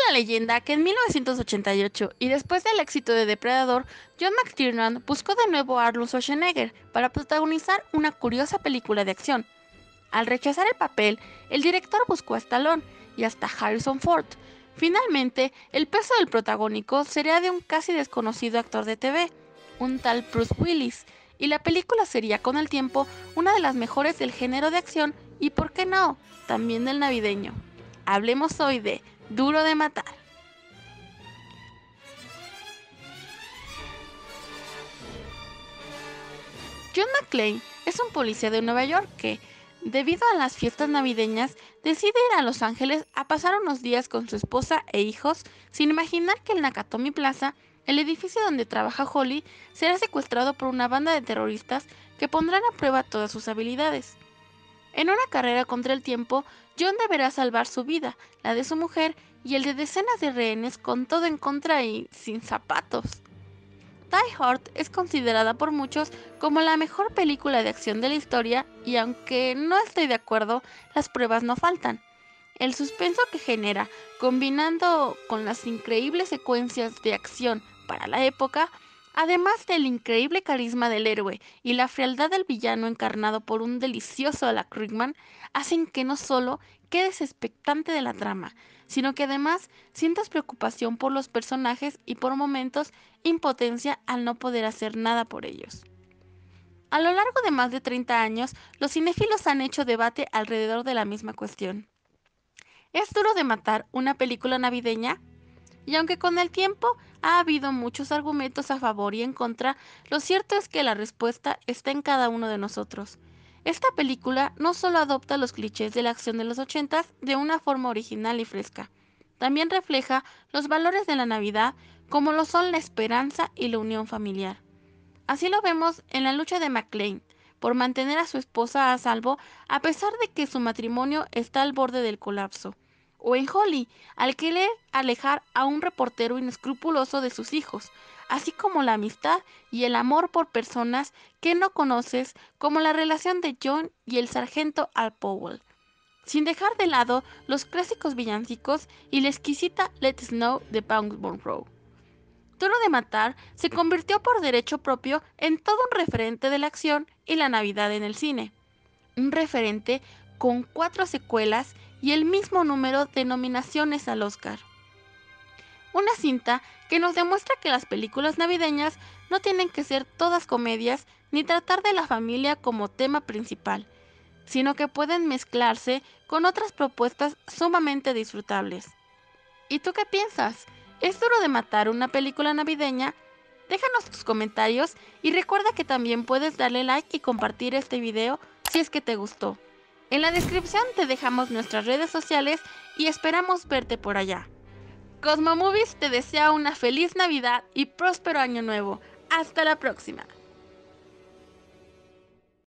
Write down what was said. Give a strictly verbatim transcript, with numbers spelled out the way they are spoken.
la leyenda que en mil novecientos ochenta y ocho, y después del éxito de Depredador, John McTiernan buscó de nuevo a Arnold Schwarzenegger para protagonizar una curiosa película de acción. Al rechazar el papel, el director buscó a Stallone y hasta Harrison Ford. Finalmente, el peso del protagónico sería de un casi desconocido actor de T V, un tal Bruce Willis, y la película sería con el tiempo una de las mejores del género de acción y, por qué no, también del navideño. Hablemos hoy de Duro de Matar. John McClane es un policía de Nueva York que, debido a las fiestas navideñas, decide ir a Los Ángeles a pasar unos días con su esposa e hijos, sin imaginar que el Nakatomi Plaza, el edificio donde trabaja Holly, será secuestrado por una banda de terroristas que pondrán a prueba todas sus habilidades. En una carrera contra el tiempo, John deberá salvar su vida, la de su mujer y el de decenas de rehenes con todo en contra y sin zapatos. Die Hard es considerada por muchos como la mejor película de acción de la historia y aunque no estoy de acuerdo, las pruebas no faltan. El suspenso que genera, combinando con las increíbles secuencias de acción para la época, además del increíble carisma del héroe y la frialdad del villano encarnado por un delicioso Alan Rickman, hacen que no solo quedes expectante de la trama, sino que además sientas preocupación por los personajes y por momentos impotencia al no poder hacer nada por ellos. A lo largo de más de treinta años, los cinéfilos han hecho debate alrededor de la misma cuestión. ¿Es Duro de Matar una película navideña? Y aunque con el tiempo ha habido muchos argumentos a favor y en contra, lo cierto es que la respuesta está en cada uno de nosotros. Esta película no solo adopta los clichés de la acción de los ochentas de una forma original y fresca, también refleja los valores de la Navidad como lo son la esperanza y la unión familiar. Así lo vemos en la lucha de McClane por mantener a su esposa a salvo a pesar de que su matrimonio está al borde del colapso, o en Holly, al querer alejar a un reportero inescrupuloso de sus hijos, así como la amistad y el amor por personas que no conoces, como la relación de John y el sargento Al Powell, sin dejar de lado los clásicos villancicos y la exquisita Let It Snow de Pound Monroe. Duro de Matar se convirtió por derecho propio en todo un referente de la acción y la Navidad en el cine. Un referente con cuatro secuelas y el mismo número de nominaciones al Oscar. Una cinta que nos demuestra que las películas navideñas no tienen que ser todas comedias ni tratar de la familia como tema principal, sino que pueden mezclarse con otras propuestas sumamente disfrutables. ¿Y tú qué piensas? ¿Es Duro de Matar una película navideña? Déjanos tus comentarios y recuerda que también puedes darle like y compartir este video si es que te gustó. En la descripción te dejamos nuestras redes sociales y esperamos verte por allá. Cosmo Movies te desea una feliz Navidad y próspero año nuevo. Hasta la próxima.